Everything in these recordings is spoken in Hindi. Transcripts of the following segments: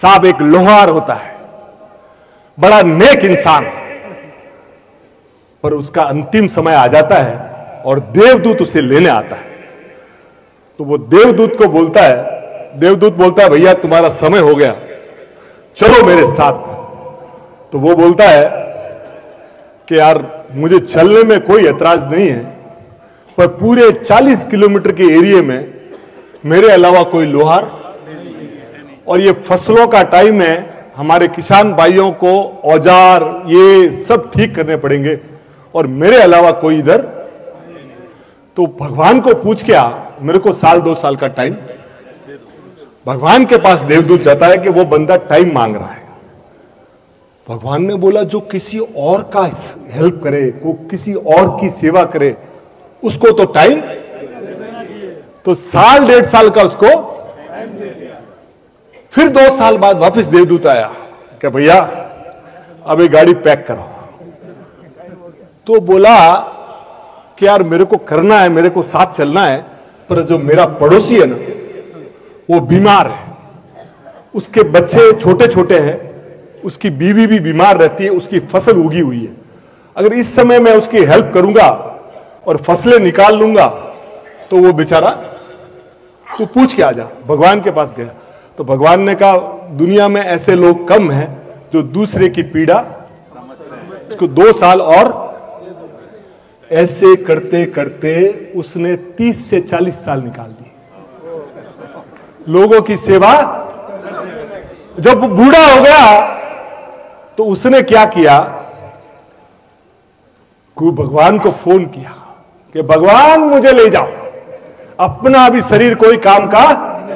साहब एक लोहार होता है, बड़ा नेक इंसान, पर उसका अंतिम समय आ जाता है और देवदूत उसे लेने आता है। तो वो देवदूत को बोलता है, देवदूत बोलता है भैया तुम्हारा समय हो गया, चलो मेरे साथ। तो वो बोलता है कि यार मुझे चलने में कोई ऐतराज नहीं है, पर पूरे 40 किलोमीटर के एरिया में मेरे अलावा कोई लोहार, और ये फसलों का टाइम है, हमारे किसान भाइयों को औजार ये सब ठीक करने पड़ेंगे और मेरे अलावा कोई इधर। तो भगवान को पूछ के आ, मेरे को 1-2 साल का टाइम। भगवान के पास देवदूत जाता है कि वो बंदा टाइम मांग रहा है। भगवान ने बोला जो किसी और का हेल्प करे, को किसी और की सेवा करे, उसको तो टाइम। तो 1-1.5 साल का उसको। फिर 2 साल बाद वापस देवदूत आया कि भैया अब ये गाड़ी पैक करो। तो बोला कि यार मेरे को करना है, मेरे को साथ चलना है, पर जो मेरा पड़ोसी है ना वो बीमार है, उसके बच्चे छोटे छोटे हैं, उसकी बीवी भी बीमार रहती है, उसकी फसल उगी हुई है। अगर इस समय मैं उसकी हेल्प करूंगा और फसलें निकाल लूंगा तो वो बेचारा, तू पूछ के आ जा। भगवान के पास गया तो भगवान ने कहा दुनिया में ऐसे लोग कम हैं जो दूसरे की पीड़ा, उसको 2 साल। और ऐसे करते करते उसने 30 से 40 साल निकाल दिए लोगों की सेवा। जब वो बूढ़ा हो गया तो उसने क्या किया, भगवान को फोन किया कि भगवान मुझे ले जाओ, अपना भी शरीर कोई काम का।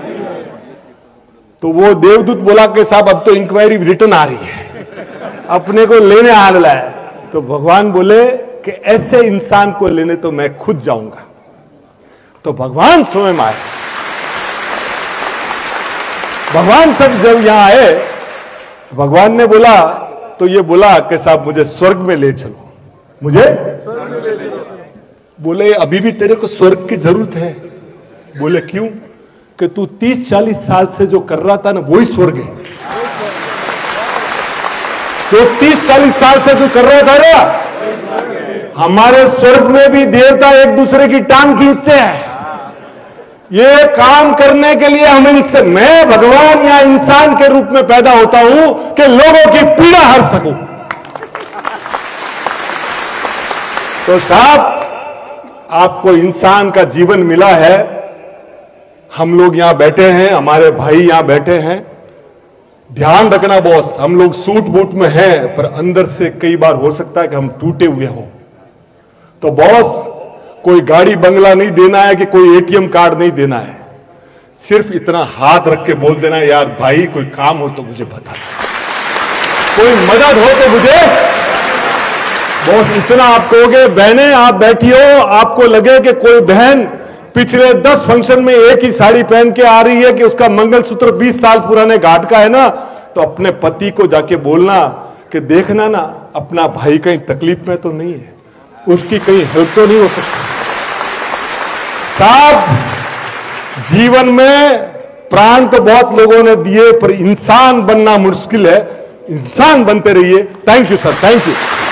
तो वो देवदूत बोला कि साहब अब तो इंक्वायरी रिटर्न आ रही है, अपने को लेने आ रहा है। तो भगवान बोले कि ऐसे इंसान को लेने तो मैं खुद जाऊंगा। तो भगवान स्वयं आए। भगवान सब जब यहां आए, भगवान ने बोला, तो ये बोला कि साहब मुझे स्वर्ग में ले चलो, मुझे बोले अभी भी तेरे को स्वर्ग की जरूरत है। बोले क्यों? कि तू 30-40 साल से जो कर रहा था ना वही स्वर्ग है। जो 30-40 साल से जो कर रहा था ना, हमारे स्वर्ग में भी देवता एक दूसरे की टांग खींचते हैं। ये काम करने के लिए हम इनसे, मैं भगवान या इंसान के रूप में पैदा होता हूं कि लोगों की पीड़ा हर सकूं। तो साहब आपको इंसान का जीवन मिला है, हम लोग यहां बैठे हैं, हमारे भाई यहां बैठे हैं। ध्यान रखना बॉस, हम लोग सूट बूट में हैं, पर अंदर से कई बार हो सकता है कि हम टूटे हुए हों। तो बॉस कोई गाड़ी बंगला नहीं देना है कि कोई एटीएम कार्ड नहीं देना है, सिर्फ इतना हाथ रख के बोल देना है यार भाई कोई काम हो तो मुझे बता दो, कोई मदद हो तो मुझे। बॉस इतना आप कहोगे, बहनें आप बैठी हो, आपको लगे कि कोई बहन पिछले 10 फंक्शन में एक ही साड़ी पहन के आ रही है कि उसका मंगलसूत्र 20 साल पुराने घाट का है ना, तो अपने पति को जाके बोलना कि देखना ना अपना भाई कहीं तकलीफ में तो नहीं है, उसकी कहीं हेल्प तो नहीं हो सकती। साहब जीवन में प्राण तो बहुत लोगों ने दिए, पर इंसान बनना मुश्किल है। इंसान बनते रहिए। Thank you sir, thank you.